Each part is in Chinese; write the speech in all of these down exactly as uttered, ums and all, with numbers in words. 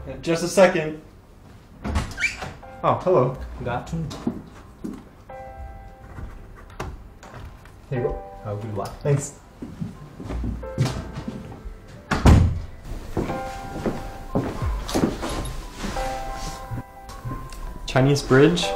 Okay. Just a second. Oh, hello. Good afternoon. Here you go. Have a good one. Thanks. Chinese bridge.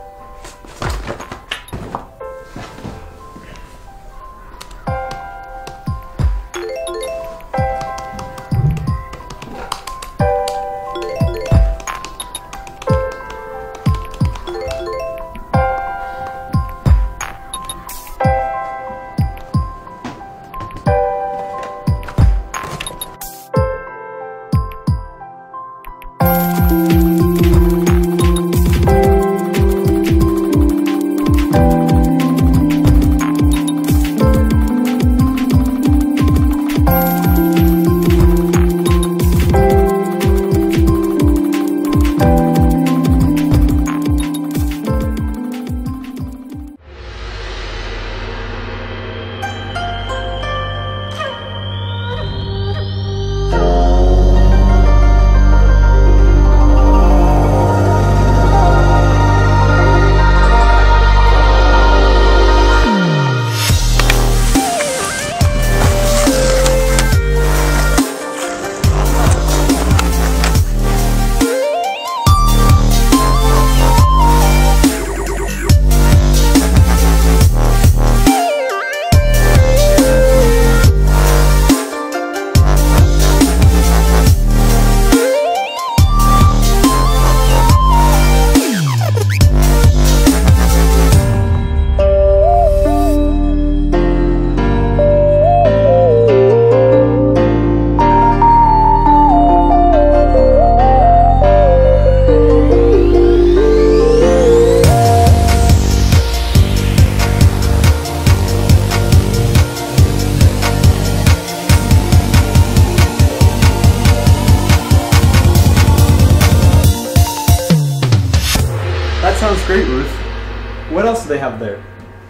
Sounds great, Ruth. What else do they have there?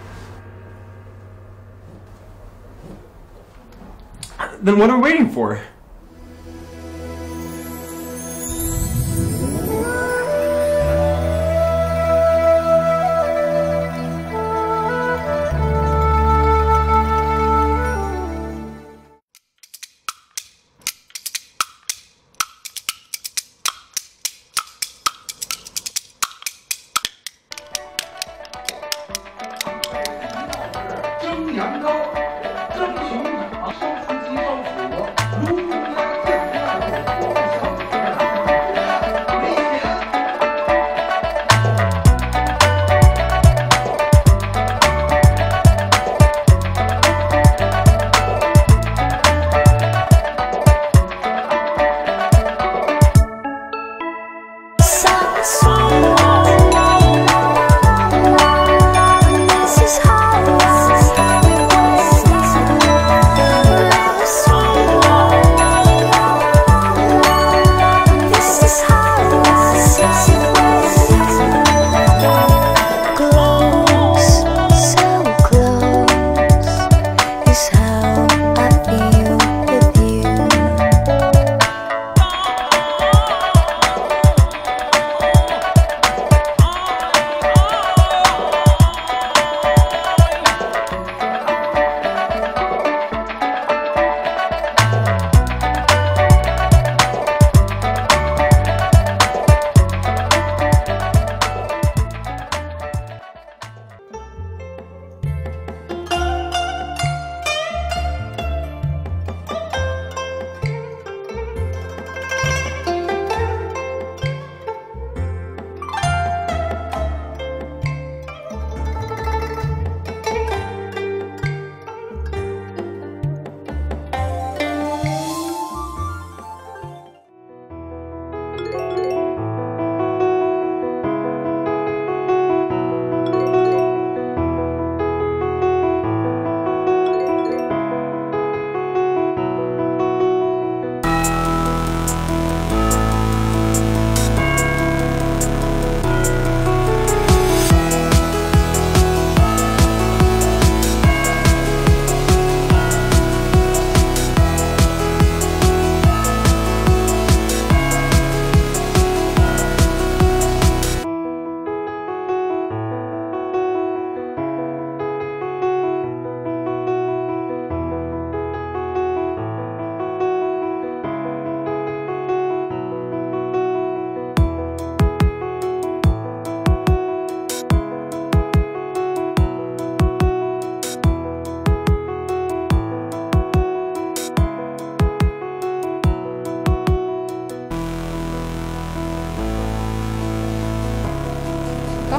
Then what are we waiting for?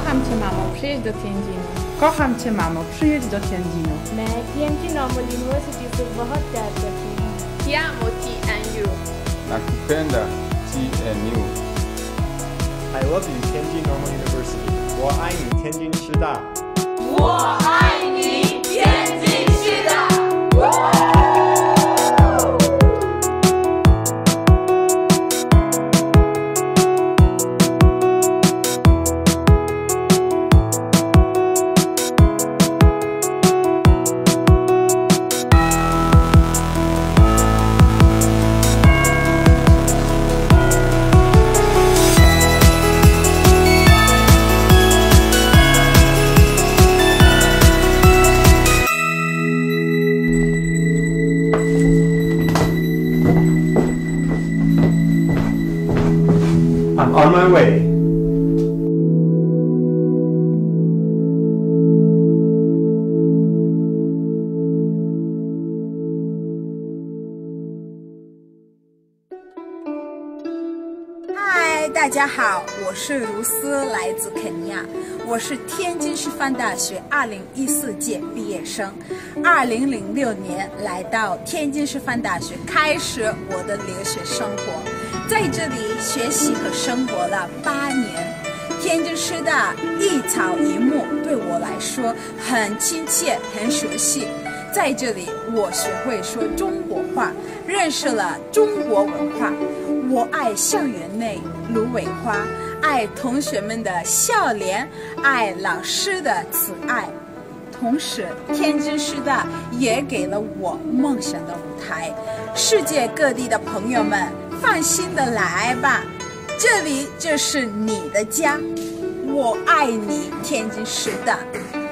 Kocham cię, mamo, przyjedź do Tianjinu. Kocham cię, mamo, przyjedź do Tianjinu. मैं Tianjin Normal University से बहुत प्यार करती हूँ. Ti amo T N U. Nakupenda T N U. I love you, Tianjin Normal University. 我爱你，天津师大。 我爱你，天津师大。 I'm on my way. Hi， 大家好，我是卢斯，来自肯尼亚。我是天津师范大学二零一四届毕业生，二零零六年来到天津师范大学，开始我的留学生活，在这里学习和生活了八年。天津师大一草一木对我来说很亲切，很熟悉。在这里，我学会说中国话，认识了中国文化。我爱校园内芦苇花，爱同学们的笑脸，爱老师的慈爱。同时，天津师大也给了我梦想的舞台。世界各地的朋友们，放心的来吧，这里就是你的家。我爱你，天津师大。